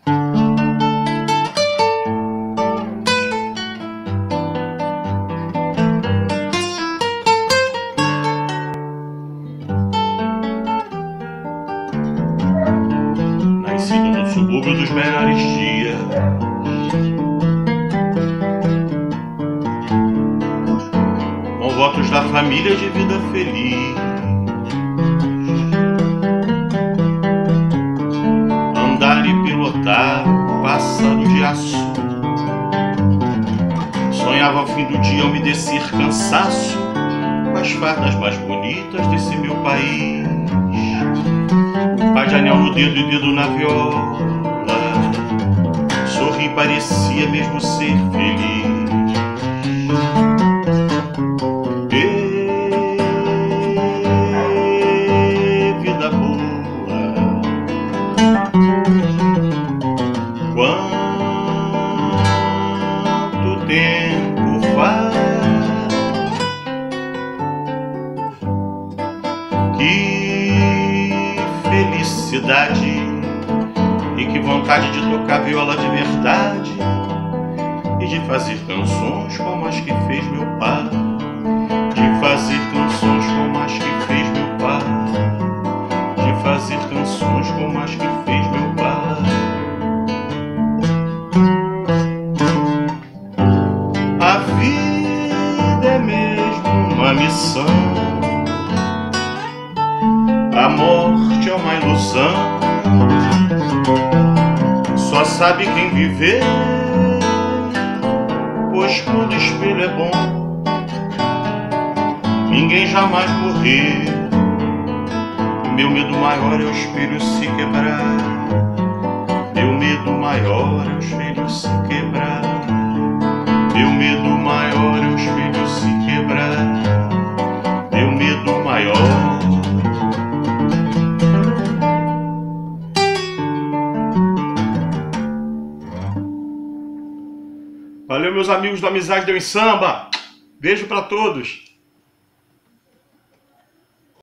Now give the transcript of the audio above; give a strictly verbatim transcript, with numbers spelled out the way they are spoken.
Nascido no subúrbio dos melhores dias, com votos da família de vida feliz, andar e pilotar pássaro de aço. Sonhava ao fim do dia umedecer cansaço com as fardas mais bonitas desse meu país. Pai de anel no dedo e dedo na viola, sorri parecia mesmo ser feliz. E vida boa, quanto tempo faz que felicidade e que vontade de tocar viola de verdade e de fazer canções como as que fez meu pai, de fazer canções como as que fez meu pai, de fazer canções como as que fez meu pai. A vida é mesmo uma missão, a morte é uma ilusão, só sabe quem viver, pois quando o espelho é bom, ninguém jamais morrer. Meu medo maior é o espelho se quebrar, meu medo maior é o espelho se quebrar, meu medo maior é o espelho se quebrar, meu medo maior. Valeu, meus amigos do Amizade Deu em Samba. Beijo pra todos.